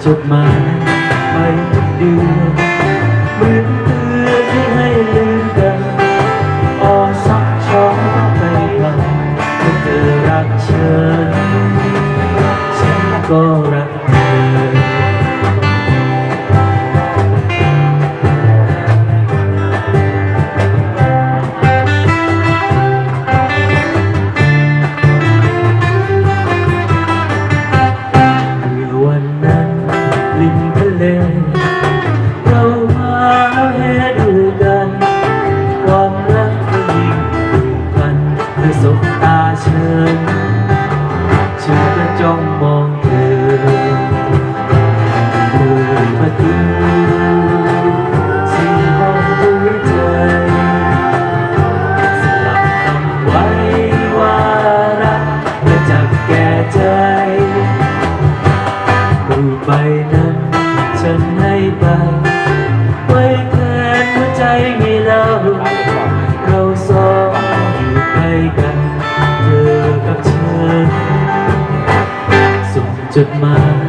จดหมายไปทุกเดือนเหมือนเตือนให้ลืมกันอ้อซักช้อไปวันเมื่อเธอรักฉันก็รักเธอเรามาให้ดูกันความรักก็ยิ่งผูกพันด้วยสบตาฉันจะจ้องมองเธอเปิดประตูสี่ห้องหัวใจสลับคำไว้ว่ารักและจับแก่ใจรูปใบนั้นฉันให้ไปไว้แทนหัวใจให้เราสองอยู่ใกล้กันเธอกับฉันส่งจดหมาย